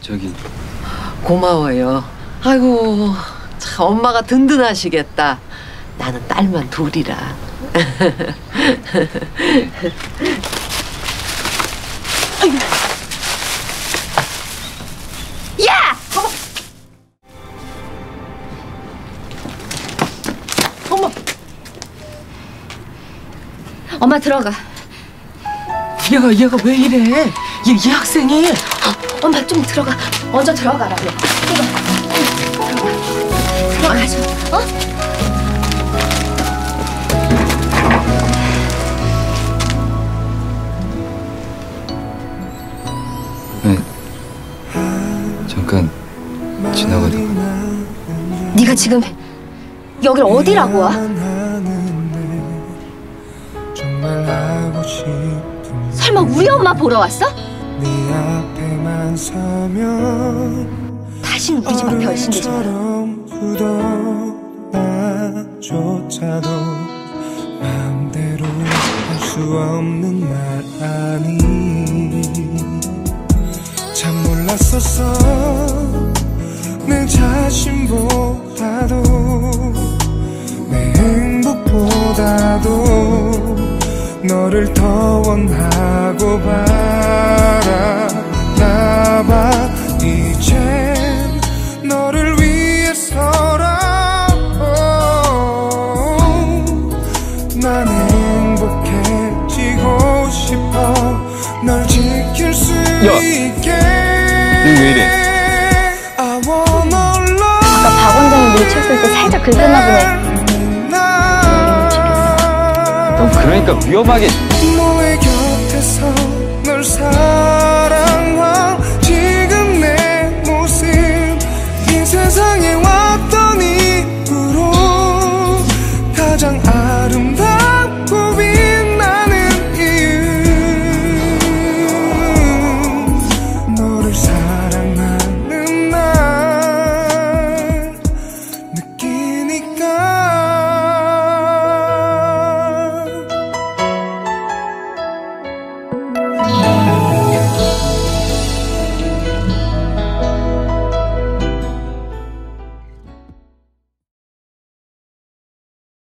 저기 고마워요. 아이고 참 엄마가 든든하시겠다. 나는 딸만 둘이라. 야! 어머! 엄마 들어가. 얘가 왜 이래? 이 학생이. 엄마 좀 들어가. 먼저 들어가라고. 들어가죠. 어? 네, 잠깐 지나가다가. 네가 지금 여길 어디라고 와? 설마 우리 엄마 보러 왔어? 다시는 우리 집 앞에 얼씬되지 마라. 마음대로 할 수 없는 말 아니. 참 몰랐었어. 내 자신보다도 내 행복보다도 너를 더 원하고 바라나봐. 이젠 너를 위해서라도 난 행복해지고 싶어. 널 지킬 수 있게. 너 왜 이래? 아까 박 원장님 밀쳤을 때 살짝 긁었나 보네. 너 그러니까 위험하게. 너의 곁에서 널